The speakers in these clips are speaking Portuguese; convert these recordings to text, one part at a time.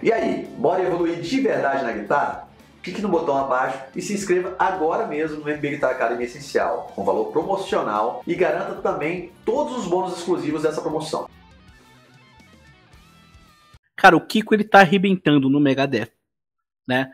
E aí, bora evoluir de verdade na guitarra? Clique no botão abaixo e se inscreva agora mesmo no MB Guitar Academy Essencial, com valor promocional, e garanta também todos os bônus exclusivos dessa promoção. Cara, o Kiko ele tá arrebentando no Megadeth, né?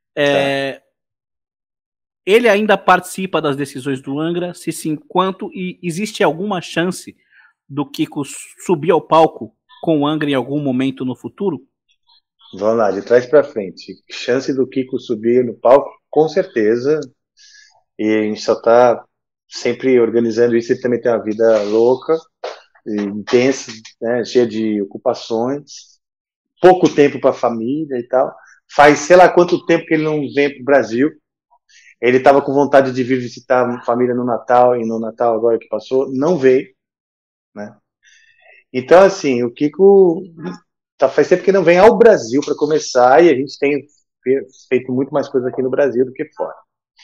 Ele ainda participa das decisões do Angra, se sim, quanto, e existe alguma chance do Kiko subir ao palco com o Angra em algum momento no futuro? Vamos lá, de trás para frente. Chance do Kiko subir no palco, com certeza. E a gente só está sempre organizando isso. Ele também tem uma vida louca, intensa, né, cheia de ocupações. Pouco tempo para a família e tal. Faz sei lá quanto tempo que ele não vem para o Brasil. Ele estava com vontade de vir visitar a família no Natal, e no Natal agora que passou, não veio, né? Então, assim, o Kiko faz tempo que não vem ao Brasil para começar, e a gente tem feito muito mais coisa aqui no Brasil do que fora.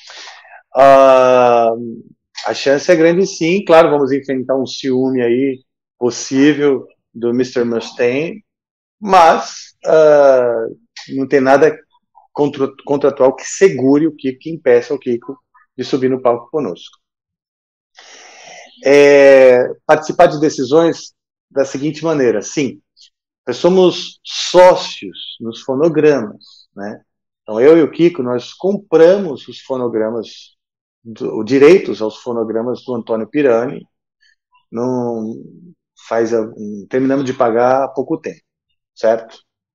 A chance é grande, sim. Claro, vamos enfrentar um ciúme aí possível do Mr. Mustaine, mas não tem nada contratual que segure o Kiko, que impeça o Kiko de subir no palco conosco. Participar de decisões da seguinte maneira: sim, nós somos sócios nos fonogramas, né? Então eu e o Kiko, nós compramos os fonogramas, direitos aos fonogramas do Antônio Pirani, terminamos de pagar há pouco tempo, certo?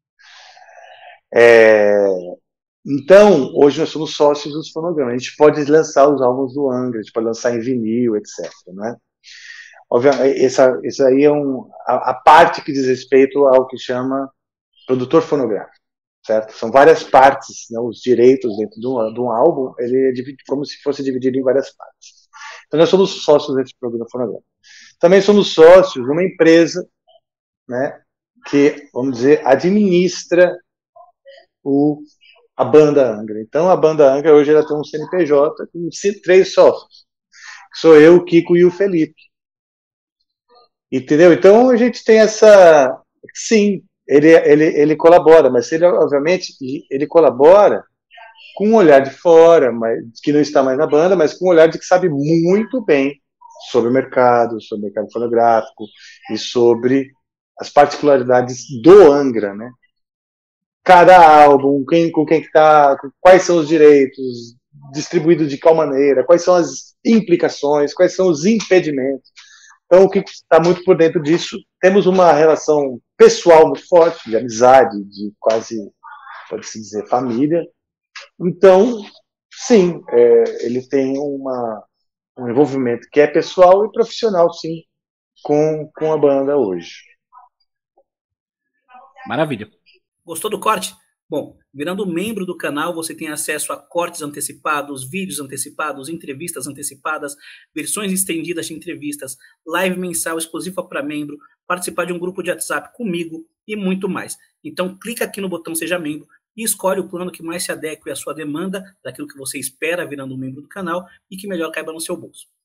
Então, hoje nós somos sócios dos fonogramas. A gente pode lançar os álbuns do Angra, a gente pode lançar em vinil, etc. Né? Obviamente, isso aí é a parte que diz respeito ao que chama produtor fonográfico, certo? São várias partes, né? Os direitos dentro de um álbum, ele é dividido, como se fosse dividido em várias partes. Então, nós somos sócios desse programa fonográfico. Também somos sócios numa empresa, né, que, vamos dizer, administra a banda Angra. Então, a banda Angra hoje ela tem um CNPJ com 3 sócios. Sou eu, o Kiko e o Felipe. Entendeu? Então, a gente tem essa... Sim, ele colabora, mas ele, obviamente, ele colabora com um olhar de fora, que não está mais na banda, mas com um olhar de que sabe muito bem sobre o mercado fonográfico e sobre as particularidades do Angra, né? Cada álbum, com quem que tá, quais são os direitos, distribuído de qual maneira, quais são as implicações, quais são os impedimentos. Então, o Kiko está muito por dentro disso. Temos uma relação pessoal muito forte, de amizade, de quase, pode-se dizer, família. Então, sim, ele tem um envolvimento que é pessoal e profissional, sim, com a banda hoje. Maravilha. Gostou do corte? Bom, virando membro do canal, você tem acesso a cortes antecipados, vídeos antecipados, entrevistas antecipadas, versões estendidas de entrevistas, live mensal exclusiva para membro, participar de um grupo de WhatsApp comigo e muito mais. Então, clica aqui no botão Seja Membro e escolhe o plano que mais se adeque à sua demanda, daquilo que você espera virando um membro do canal e que melhor caiba no seu bolso.